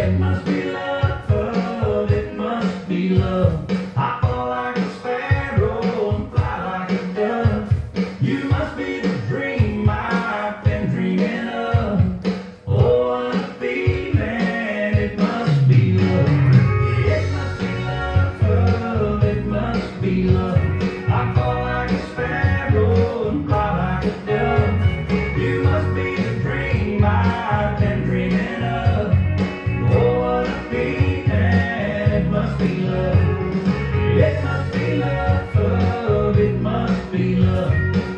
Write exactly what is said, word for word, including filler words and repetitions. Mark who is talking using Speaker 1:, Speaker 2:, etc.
Speaker 1: It must be love, it must be love. I fall like a sparrow and fly like a dove. You must be the dream I've been dreaming of. Oh, what a feeling, it must be love. It must be love, it must be love. I fall like a sparrow and fly like a dove. You must be the dream I've been dreaming of. Oh, what a feeling, it must be love. It must be love, it must be love.